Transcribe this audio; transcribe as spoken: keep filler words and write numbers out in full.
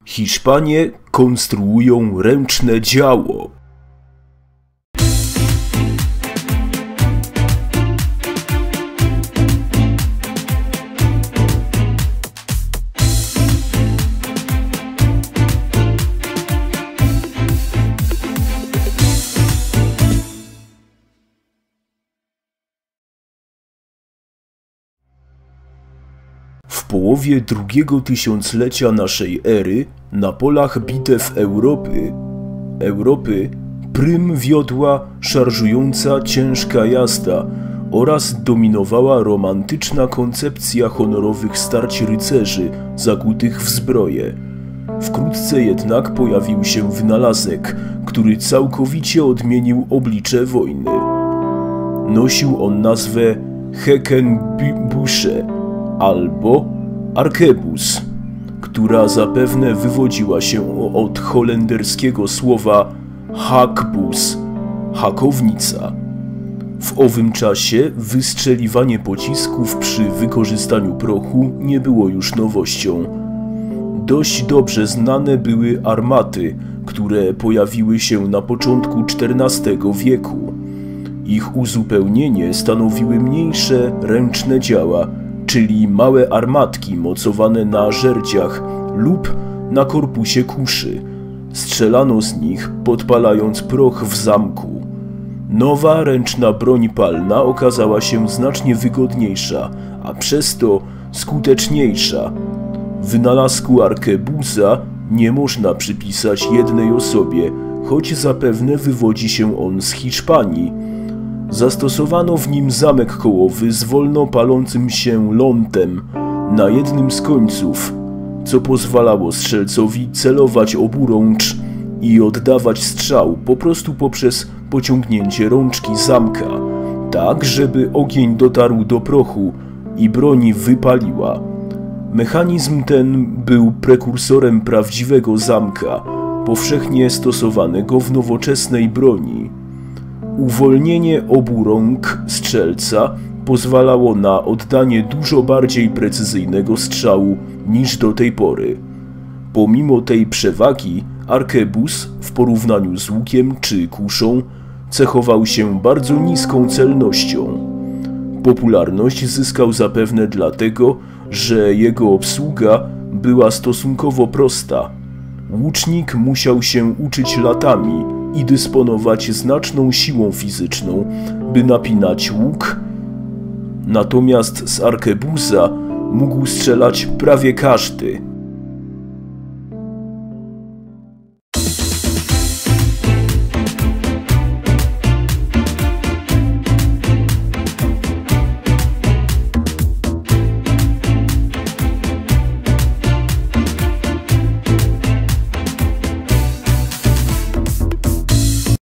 Hiszpanie konstruują ręczne działo. W połowie drugiego tysiąclecia naszej ery na polach bitew Europy, Europy prym wiodła szarżująca ciężka jazda oraz dominowała romantyczna koncepcja honorowych starć rycerzy zakutych w zbroję. Wkrótce jednak pojawił się wynalazek, który całkowicie odmienił oblicze wojny. Nosił on nazwę Hakenbusse albo arkebus, która zapewne wywodziła się od holenderskiego słowa hakbus, hakownica. W owym czasie wystrzeliwanie pocisków przy wykorzystaniu prochu nie było już nowością. Dość dobrze znane były armaty, które pojawiły się na początku czternastego wieku. Ich uzupełnienie stanowiły mniejsze ręczne działa, czyli małe armatki mocowane na żerdziach lub na korpusie kuszy. Strzelano z nich, podpalając proch w zamku. Nowa ręczna broń palna okazała się znacznie wygodniejsza, a przez to skuteczniejsza. Wynalazku arkebusa nie można przypisać jednej osobie, choć zapewne wywodzi się on z Hiszpanii. Zastosowano w nim zamek kołowy z wolno palącym się lądem na jednym z końców, co pozwalało strzelcowi celować oburącz i oddawać strzał po prostu poprzez pociągnięcie rączki zamka, tak żeby ogień dotarł do prochu i broń wypaliła. Mechanizm ten był prekursorem prawdziwego zamka, powszechnie stosowanego w nowoczesnej broni. Uwolnienie obu rąk strzelca pozwalało na oddanie dużo bardziej precyzyjnego strzału niż do tej pory. Pomimo tej przewagi, arkebus w porównaniu z łukiem czy kuszą cechował się bardzo niską celnością. Popularność zyskał zapewne dlatego, że jego obsługa była stosunkowo prosta. Łucznik musiał się uczyć latami i dysponować znaczną siłą fizyczną, by napinać łuk, natomiast z arkebusa mógł strzelać prawie każdy.